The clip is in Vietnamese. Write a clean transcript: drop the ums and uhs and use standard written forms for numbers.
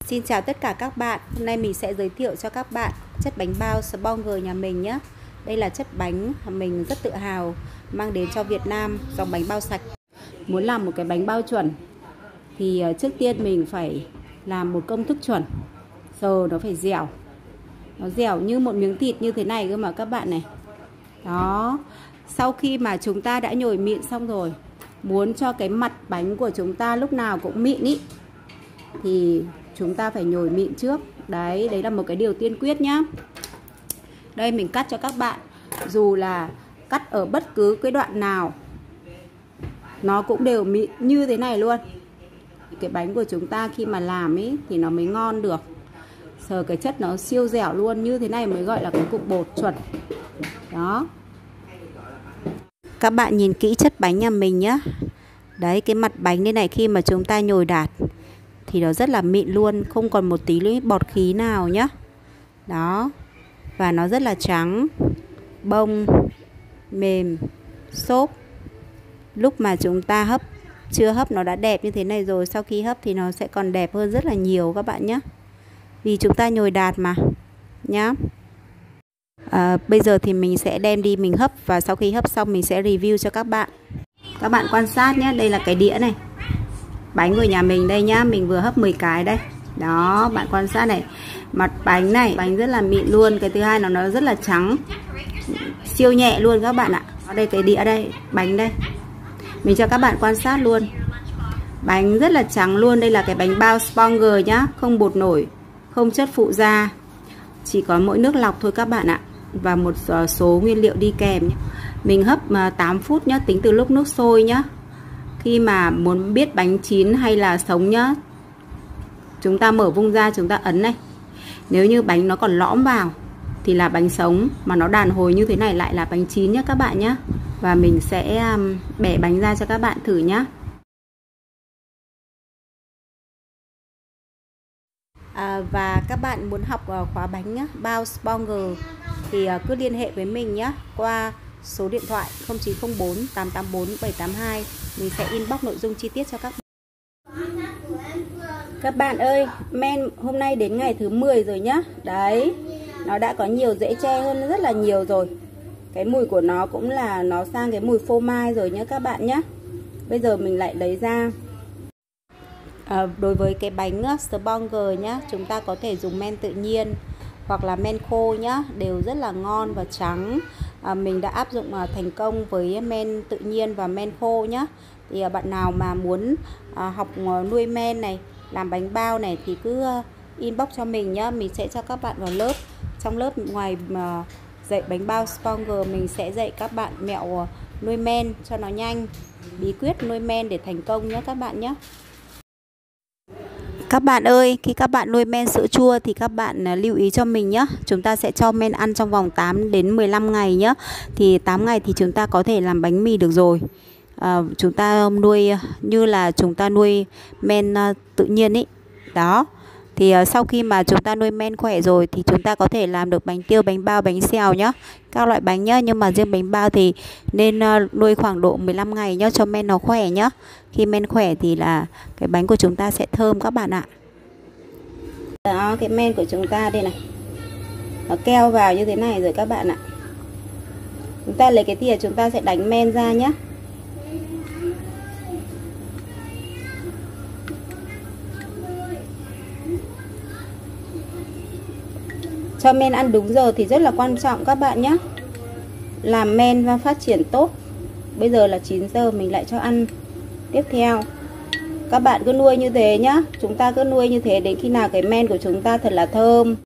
Xin chào tất cả các bạn. Hôm nay mình sẽ giới thiệu cho các bạn chất bánh bao Sponger nhà mình nhé. Đây là chất bánh mình rất tự hào mang đến cho Việt Nam, dòng bánh bao sạch. Muốn làm một cái bánh bao chuẩn thì trước tiên mình phải làm một công thức chuẩn. Giờ nó phải dẻo. Nó dẻo như một miếng thịt như thế này cơ mà các bạn này. Đó. Sau khi mà chúng ta đã nhồi mịn xong rồi, muốn cho cái mặt bánh của chúng ta lúc nào cũng mịn ý, thì chúng ta phải nhồi mịn trước. Đấy là một cái điều tiên quyết nhá. Đây mình cắt cho các bạn. Dù là cắt ở bất cứ cái đoạn nào, nó cũng đều mịn như thế này luôn. Cái bánh của chúng ta khi mà làm ý thì nó mới ngon được. Sờ cái chất nó siêu dẻo luôn. Như thế này mới gọi là cái cục bột chuẩn. Đó. Các bạn nhìn kỹ chất bánh nhà mình nhá. Đấy, cái mặt bánh đây này, khi mà chúng ta nhồi đạt thì nó rất là mịn luôn, không còn một tí bọt khí nào nhá. Đó. Và nó rất là trắng, bông, mềm, xốp. Lúc mà chúng ta chưa hấp nó đã đẹp như thế này rồi. Sau khi hấp thì nó sẽ còn đẹp hơn rất là nhiều các bạn nhé. Vì chúng ta nhồi đạt mà nhá. Bây giờ thì mình sẽ đem đi mình hấp. Và sau khi hấp xong mình sẽ review cho các bạn. Các bạn quan sát nhé. Đây là cái đĩa này, bánh của nhà mình đây nhá. Mình vừa hấp 10 cái đây. Đó, bạn quan sát này. Mặt bánh này, bánh rất là mịn luôn. Cái thứ hai nó rất là trắng, siêu nhẹ luôn các bạn ạ. Ở đây cái đĩa đây, bánh đây. Mình cho các bạn quan sát luôn. Bánh rất là trắng luôn. Đây là cái bánh bao Sponger nhá. Không bột nổi, không chất phụ gia, chỉ có mỗi nước lọc thôi các bạn ạ. Và một số nguyên liệu đi kèm nhé. Mình hấp 8 phút nhá, tính từ lúc nước sôi nhá. Khi mà muốn biết bánh chín hay là sống nhá, chúng ta mở vung ra, chúng ta ấn này. Nếu như bánh nó còn lõm vào thì là bánh sống, mà nó đàn hồi như thế này lại là bánh chín nhé các bạn nhé. Và mình sẽ bẻ bánh ra cho các bạn thử nhé. Và các bạn muốn học khóa bánh nhá, bao Sponger thì cứ liên hệ với mình nhé, qua số điện thoại 0904 884 782. Mình sẽ inbox nội dung chi tiết cho các bạn. Các bạn ơi, men hôm nay đến ngày thứ 10 rồi nhá. Đấy, nó đã có nhiều rễ tre hơn rất là nhiều rồi. Cái mùi của nó cũng là nó sang cái mùi phô mai rồi nhá các bạn nhá. Bây giờ mình lại lấy ra. Đối với cái bánh Sponger nhá, chúng ta có thể dùng men tự nhiên hoặc là men khô nhá, đều rất là ngon và trắng. Mình đã áp dụng thành công với men tự nhiên và men khô nhá. Thì bạn nào mà muốn học nuôi men này, làm bánh bao này thì cứ inbox cho mình nhá. Mình sẽ cho các bạn vào lớp. Trong lớp ngoài dạy bánh bao Sponger, mình sẽ dạy các bạn mẹo nuôi men cho nó nhanh, bí quyết nuôi men để thành công nhé các bạn nhé. Các bạn ơi, khi các bạn nuôi men sữa chua thì các bạn lưu ý cho mình nhé. Chúng ta sẽ cho men ăn trong vòng 8 đến 15 ngày nhé. Thì 8 ngày thì chúng ta có thể làm bánh mì được rồi. Chúng ta nuôi như là chúng ta nuôi men tự nhiên ý. Đó. Thì sau khi mà chúng ta nuôi men khỏe rồi thì chúng ta có thể làm được bánh tiêu, bánh bao, bánh xèo nhá. Các loại bánh nhá, nhưng mà riêng bánh bao thì nên nuôi khoảng độ 15 ngày nhá, cho men nó khỏe nhá. Khi men khỏe thì là cái bánh của chúng ta sẽ thơm các bạn ạ. Đó, cái men của chúng ta đây này, nó keo vào như thế này rồi các bạn ạ. Chúng ta lấy cái thìa, chúng ta sẽ đánh men ra nhá. Cho men ăn đúng giờ thì rất là quan trọng các bạn nhé. Làm men và phát triển tốt. Bây giờ là 9 giờ, mình lại cho ăn tiếp theo. Các bạn cứ nuôi như thế nhá. Chúng ta cứ nuôi như thế đến khi nào cái men của chúng ta thật là thơm.